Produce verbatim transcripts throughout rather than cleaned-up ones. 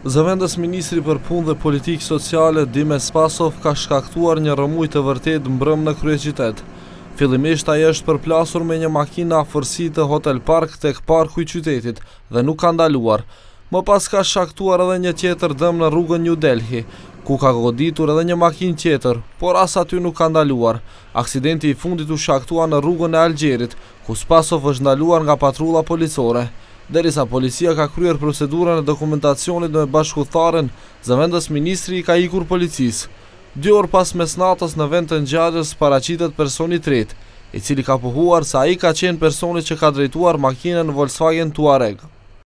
Zëvendës ministri për punë dhe politikë sociale Dime Spasov ka shkaktuar një rëmuj të vërtet mbrëm në kryeqytet. Fillimisht ai është përplasur me një makinë afërsi të Hotel Park tek parku i qytetit dhe nuk ka ndaluar. Më pas ka shkaktuar edhe një tjetër dëm në rrugën New Delhi, ku ka goditur edhe një makinë tjetër, por as aty nuk ka ndaluar. Aksidenti i fundit u shkaktua në rrugën e Algjerit, ku Spasov është ndaluar nga patrulla policore. Derisa policia ka kryer procedurën e dokumentacionit me bashkëtharen, zëvendës ministri i ka ikur policisë. Dy orë pas mesnatës në vend të ngjarjes paraqitet personi i tretë, i cili ka pohuar se ai ka qenë personi që ka drejtuar makinën Volkswagen Touareg.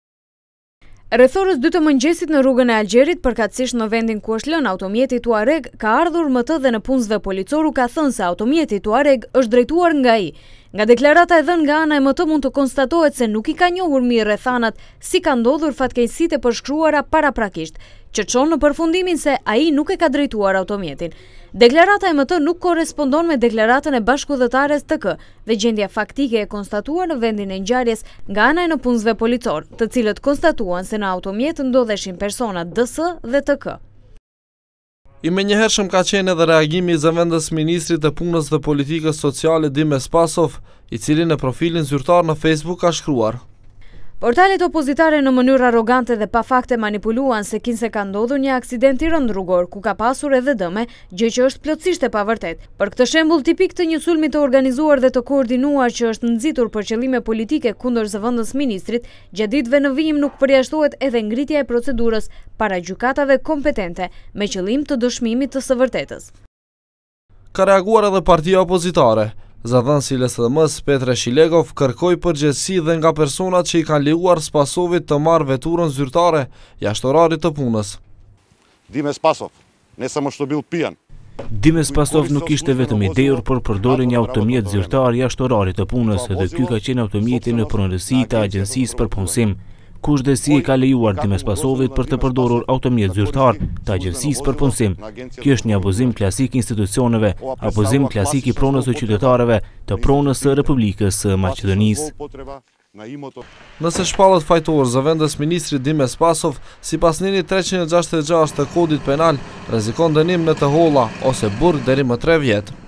Rreth orës dy të mëngjesit në rrugën e Algjerit, përkatësisht në vendin ku është lënë automjeti Touareg, ka ardhur M T dhe në punësve policoru ka thënë se automjeti Touareg është drejtuar nga ai. Nga deklarata e dhënë nga ana e M T mund të konstatohet se nuk i ka njohur mirë rrethanat si ka ndodhur fatkeqësitë e përshkruara paraprakisht, që çon në përfundimin se ai nuk e ka drejtuar automjetin. Deklarata e M T nuk korrespondon me deklaratën e bashkëudhëtares T K dhe gjendja faktike e konstatuar në vendin e ngjarjes nga ana e nëpunësve policor, të cilët konstatuan se në automjet ndodheshin persona D S dhe T K. I menjëhershëm ka qenë edhe reagimi i zëvendës ministrit të punës dhe politikës sociale Dime Spasov, i cili në profilin zyrtar në Facebook ka shkruar: Portalet opozitare në mënyrë arrogante dhe pa fakte manipuluan se kinse ka ndodhur një aksident i rënd rrugor ku ka pasur edhe dëme, gjë që është plotësisht e pavërtet. Për këtë shembull tipik të një sulmi të organizuar dhe të koordinuar që është nxitur për qëllime politike kundër zëvendës ministrit, gjatë ditëve në vijim nuk përjashtohet edhe ngritja e procedurës para gjykatave kompetente me qëllim të dëshmimit të së vërtetës. Ka reaguar edhe partia opozitare. Zëdhënësi L S D M-s Petre Shilegov kërkoi përgjegjësi dhe nga personat që i kanë lejuar Spasovit të marrë veturën zyrtare jashtë orarit të punës. Dime Spasov, ne samo što bil pijan. Dime Spasov nuk ishte vetëm i dehur, por përdori një automjet zyrtar jashtë orarit të punës dhe ky ka qenë automjeti në pronësi të agjencisë për punësim. Kush dhe si e ka lejuar Dime Spasovit për të përdorur automjet zyrtar të agjencisë për punësim. Kjo është një abuzim klasik institucioneve, abuzim klasik i pronës së qytetarëve të pronës së Republikës së Maqedonisë. Nëse shpallët fajtor zëvendës ministri Dime Spasov, sipas neni treqind e gjashtëdhjetë e gjashtë të kodit penal, rrezikon dënim në të holla ose burg deri më tre vjet.